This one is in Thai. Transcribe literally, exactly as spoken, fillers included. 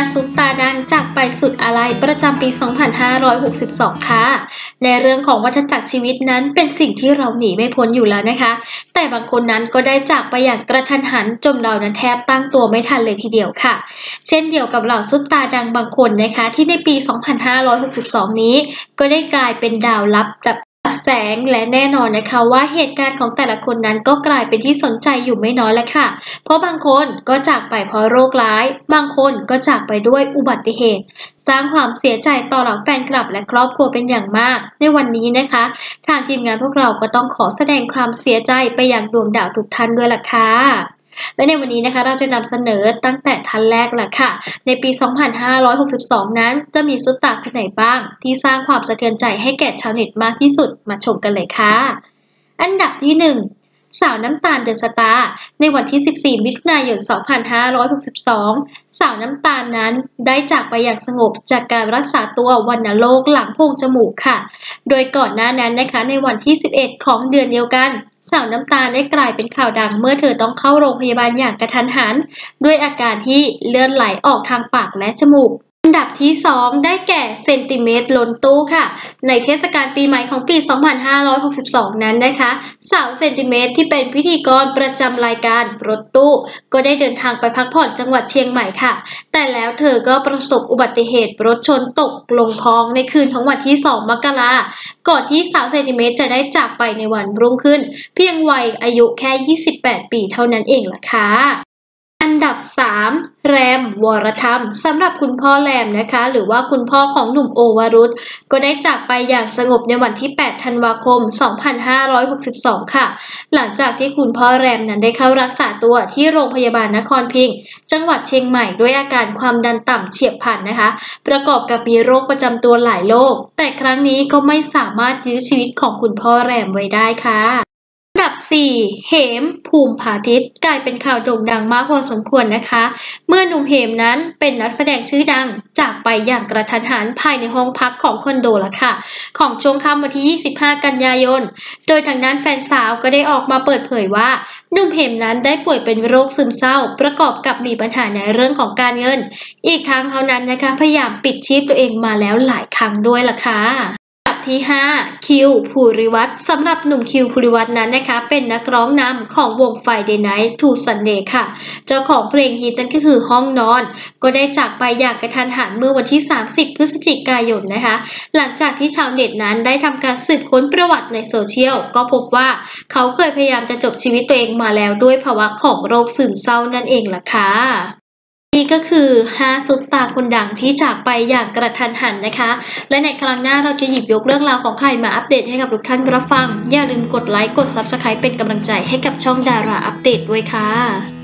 ซุปตาดังจากไปสุดอาลัยประจำปี สองพันห้าร้อยหกสิบสอง ค่ะในเรื่องของวัฏจักรชีวิตนั้นเป็นสิ่งที่เราหนีไม่พ้นอยู่แล้วนะคะแต่บางคนนั้นก็ได้จากไปอย่างกระทันหันจนเรานั้นแทบตั้งตัวไม่ทันเลยทีเดียวค่ะเช่นเดียวกับเหล่าซุปตาดังบางคนนะคะที่ในปี สองพันห้าร้อยหกสิบสอง นี้ก็ได้กลายเป็นดาวลับแบบแสงและแน่นอนนะคะว่าเหตุการณ์ของแต่ละคนนั้นก็กลายเป็นที่สนใจอยู่ไม่น้อยแล้วค่ะเพราะบางคนก็จากไปเพราะโรคร้ายบางคนก็จากไปด้วยอุบัติเหตุสร้างความเสียใจต่อเหล่าแฟนคลับและครอบครัวเป็นอย่างมากในวันนี้นะคะทางทีมงานพวกเราก็ต้องขอแสดงความเสียใจไปยังดวงดาวทุกท่านด้วยล่ะค่ะและในวันนี้นะคะเราจะนำเสนอตั้งแต่ท่านแรกแหละค่ะในปี สองพันห้าร้อยหกสิบสอง นั้นจะมีซุปตาคนไหนบ้างที่สร้างความสะเทือนใจให้แก่ชาวเน็ตมากที่สุดมาชมกันเลยค่ะอันดับที่หนึ่งสาวน้ำตาลเดอะสตาร์ในวันที่ สิบสี่ มิถุนายน สองพันห้าร้อยหกสิบสอง สาวน้ำตาลนั้นได้จากไปอย่างสงบจากการรักษาตัววัณโรคหลังโพรงจมูกค่ะโดยก่อนหน้านั้นนะคะในวันที่ สิบเอ็ด ของเดือนเดียวกันสาวน้ำตาลได้กลายเป็นข่าวดังเมื่อเธอต้องเข้าโรงพยาบาลอย่างกระทันหันด้วยอาการที่เลือดไหลออกทางปากและจมูกอันดับที่สองได้แก่เซนติเมตรล้นตู้ค่ะในเทศกาลปีใหม่ของปี สองพันห้าร้อยหกสิบสอง นั้นนะคะสาวเซนติเมตรที่เป็นพิธีกรประจำรายการรถตู้ก็ได้เดินทางไปพักผ่อนจังหวัดเชียงใหม่ค่ะแต่แล้วเธอก็ประสบอุบัติเหตุรถชนตกลงคลองในคืนของวันที่สองมกราคมก่อนที่สาวเซนติเมตรจะได้จากไปในวันรุ่งขึ้นเพียงวัยอายุแค่ยี่สิบแปดปีเท่านั้นเองล่ะค่ะอันดับสามแรมวรธรรมสำหรับคุณพ่อแรมนะคะหรือว่าคุณพ่อของหนุ่มโอวรุธก็ได้จากไปอย่างสงบในวันที่แปดธันวาคม สองพันห้าร้อยหกสิบสอง ค่ะหลังจากที่คุณพ่อแรมนั้นได้เข้ารักษาตัวที่โรงพยาบาลนครพิงค์จังหวัดเชียงใหม่ด้วยอาการความดันต่ำเฉียบพลันนะคะประกอบกับมีโรคประจำตัวหลายโรคแต่ครั้งนี้ก็ไม่สามารถยื้อชีวิตของคุณพ่อแรมไว้ได้ค่ะอันดับสี่เหมภูมิภาทิตกลายเป็นข่าวโด่งดังมากพอสมควรนะคะเมื่อหนุ่มเหมนั้นเป็นนักแสดงชื่อดังจากไปอย่างกระทันหันภายในห้องพักของคอนโดละค่ะของช่วงค่ำวันที่ยี่สิบห้ากันยายนโดยทางด้านแฟนสาวก็ได้ออกมาเปิดเผยว่าหนุ่มเหมนั้นได้ป่วยเป็นโรคซึมเศร้าประกอบกับมีปัญหาในเรื่องของการเงินอีกทั้งเขานั้นนะคะพยายามปิดชีพตัวเองมาแล้วหลายครั้งด้วยล่ะค่ะที่ห้าคิวภูริวัฒน์สำหรับหนุ่มคิวภูริวัฒน์นั้นนะคะเป็นนักร้องนำของวง Friday Night to Sunday ค่ะเจ้าของเพลงฮิตนั่นก็คือห้องนอนก็ได้จากไปอย่างกระทันหันเมื่อวันที่สามสิบพฤศจิกายนนะคะหลังจากที่ชาวเน็ตนั้นได้ทำการสืบค้นประวัติในโซเชียลก็พบว่าเขาเคยพยายามจะจบชีวิตตัวเองมาแล้วด้วยภาวะของโรคซึมเศร้านั่นเองล่ะค่ะนี่ก็คือห้าซุปตาคนดังที่จากไปอย่างกระทันหันนะคะและในครั้งหน้าเราจะหยิบยกเรื่องราวของใครมาอัปเดตให้กับทุกท่านรับฟังอย่าลืมกดไลค์กด ซับสไครบ์ เป็นกำลังใจให้กับช่องดาราอัปเดตด้วยค่ะ